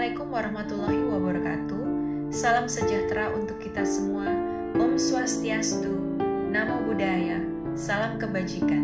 Assalamualaikum warahmatullahi wabarakatuh. Salam sejahtera untuk kita semua. Om Swastiastu, Namo Buddhaya, salam kebajikan.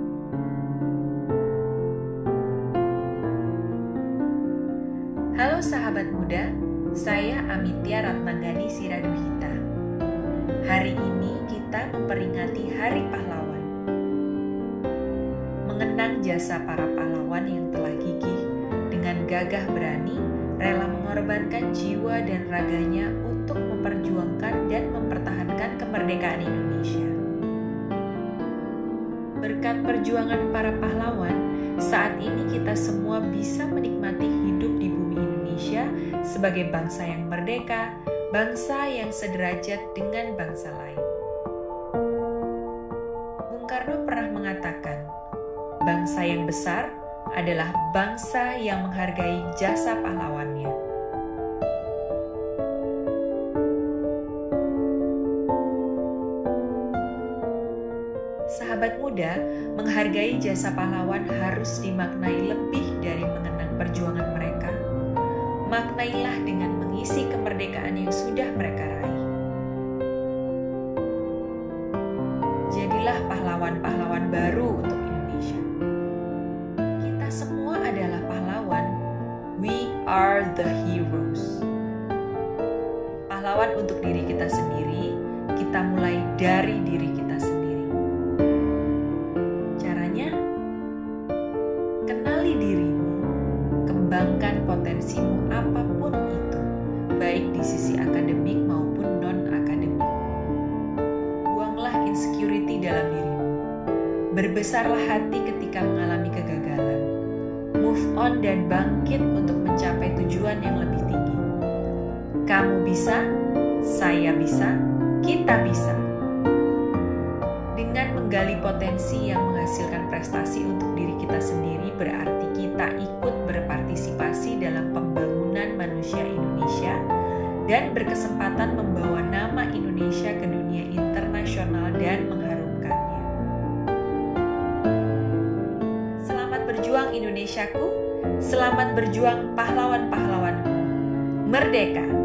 Halo sahabat muda, saya Amitya Ratnanggani Siraduhita. Hari ini kita memperingati Hari Pahlawan. Mengenang jasa para pahlawan yang telah gigih dengan gagah berani, rela mengorbankan jiwa dan raganya untuk memperjuangkan dan mempertahankan kemerdekaan Indonesia. Berkat perjuangan para pahlawan, saat ini kita semua bisa menikmati hidup di bumi Indonesia sebagai bangsa yang merdeka, bangsa yang sederajat dengan bangsa lain. Bung Karno pernah mengatakan, bangsa yang besar adalah bangsa yang menghargai jasa pahlawannya. Sahabat muda, menghargai jasa pahlawan harus dimaknai lebih dari mengenang perjuangan mereka. Maknailah dengan mengisi kemerdekaan yang sudah mereka raih. Jadilah pahlawan-pahlawan baru untuk Indonesia. Kita semua adalah pahlawan. We are the heroes. Pahlawan untuk diri kita sendiri, kita mulai dari diri kita sendiri. Caranya, kenali dirimu, kembangkan potensimu apapun itu, baik di sisi akademik maupun non-akademik. Buanglah insecurity dalam dirimu. Berbesarlah hati ketika mengalami kegagalan. Move on dan bangkit untuk mencapai tujuan yang lebih tinggi. Kamu bisa, saya bisa, kita bisa. Dengan menggali potensi yang menghasilkan prestasi untuk diri kita sendiri, berarti kita ikut berpartisipasi dalam pembangunan manusia Indonesia dan berkesempatan membawa nama Indonesia ke dunia internasional dan mengharumkannya. Selamat berjuang Indonesiaku, selamat berjuang pahlawan-pahlawanku. Merdeka!